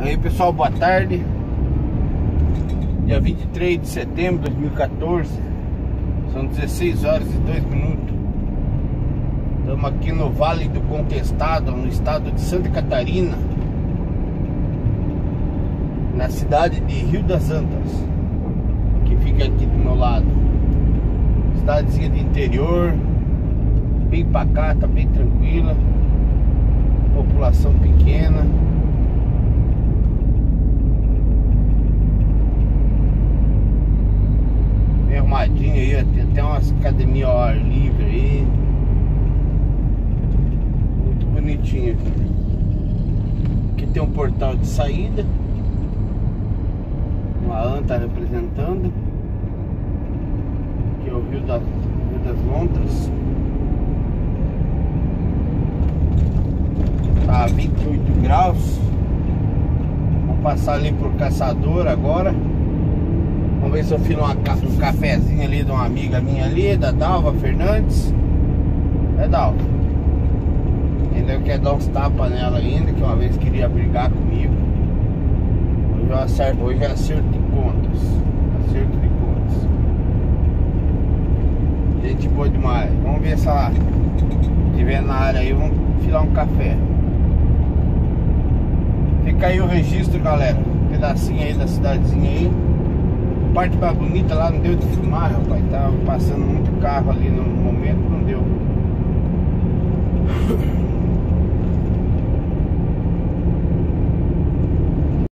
Aí pessoal, boa tarde. Dia 23 de setembro de 2014. São 16 horas e 2 minutos. Estamos aqui no Vale do Contestado, no estado de Santa Catarina, na cidade de Rio das Antas, que fica aqui do meu lado. Cidadezinha de interior, bem pacata, bem tranquila, população pequena. Bem arrumadinho aí, tem até umas academias ao ar livre aí. Muito bonitinho aqui. Aqui tem um portal de saída. Uma anta representando. Aqui é o Rio das Lontras. Tá a 28 graus. Vamos passar ali por Caçador agora. Vamos ver se eu filo um cafezinho ali de uma amiga minha ali, da Dalva Fernandes. É Dalva. Ainda quer dar uns tapas nela ainda, que uma vez queria brigar comigo. Hoje é acerto de contas. Acerto de contas. Gente boa demais. Vamos ver se ela estiver na área aí, vamos filar um café. Fica aí o registro, galera. Um pedacinho aí da cidadezinha aí. Parte mais bonita lá não deu de filmar, rapaz. Tava passando muito carro ali no momento, não deu.